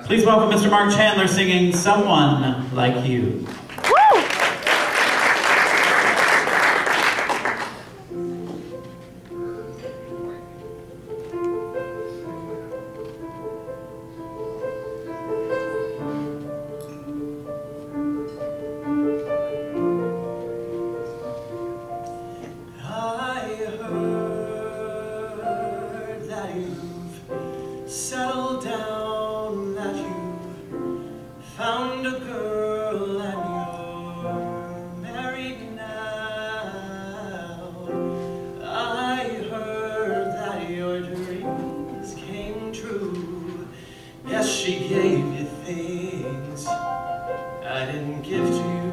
Please welcome Mr. Mark Chandler singing Someone Like You. Settle down, that you found a girl and you're married now. I heard that your dreams came true. Yes, she gave you things I didn't give to you.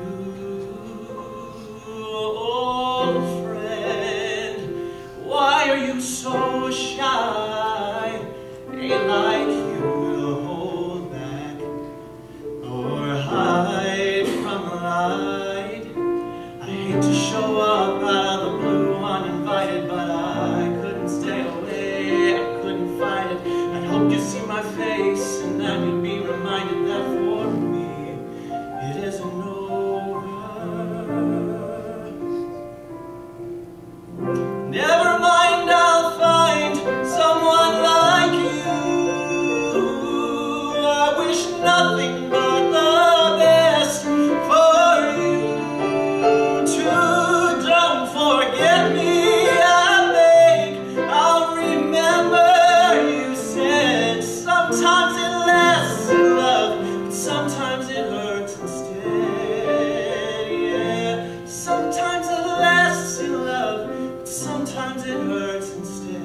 Old friend, why are you so shy? Ain't like you to hold back or hide from the light. I hate to show up out of the blue uninvited, but I couldn't stay away, I couldn't fight it. I'd hope you see my face and then you'd be reminded that for me it isn't over. Never mind, I'll find someone like you. Nothing but the best for you. Too, don't forget me, I beg. I'll remember you said sometimes it lasts in love, but sometimes it hurts instead. Yeah, sometimes it lasts in love, but sometimes it hurts instead.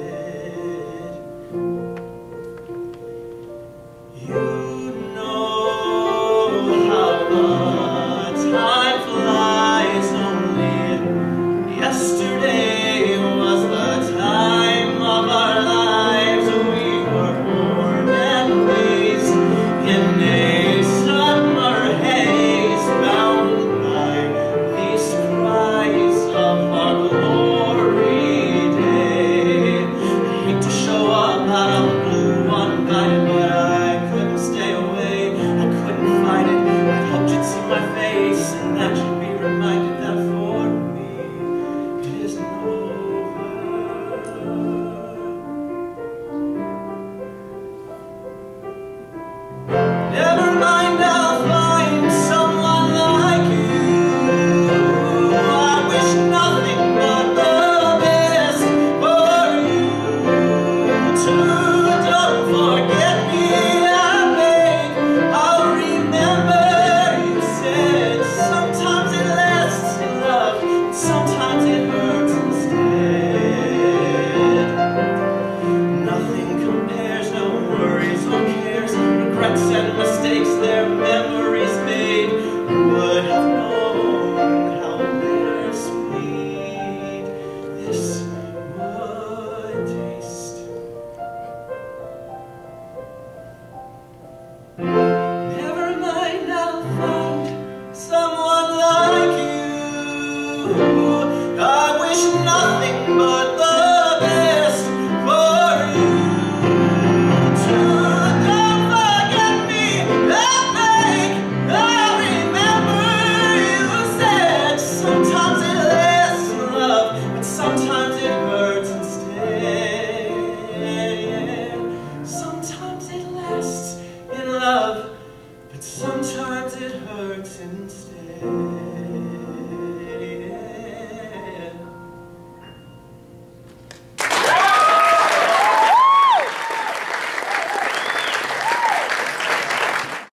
Yesterday was the time of our lives. We were born and raised in a summer haze, bound by the surprise of our glory day. I hate to show up out of the blue uninvited, but I couldn't stay away, I couldn't fight it. I hoped you'd see my face and that you'd be reminded that for me it isn't over. Never mind, I'll find someone like you. I wish nothing but the best for you. Too, don't forget me, I beg. I'll remember you said sometimes it lasts in love, sometimes it hurts instead. Nothing compares, no worries or cares, regrets and mistakes, their memories made. Who would have known how bittersweet this would taste? Never mind, I'll find someone like you. I wish nothing but the best for you. Too, don't forget me, I beg. I remember you said sometimes it lasts in love, but sometimes it hurts instead. Sometimes it lasts in love, but sometimes it hurts instead.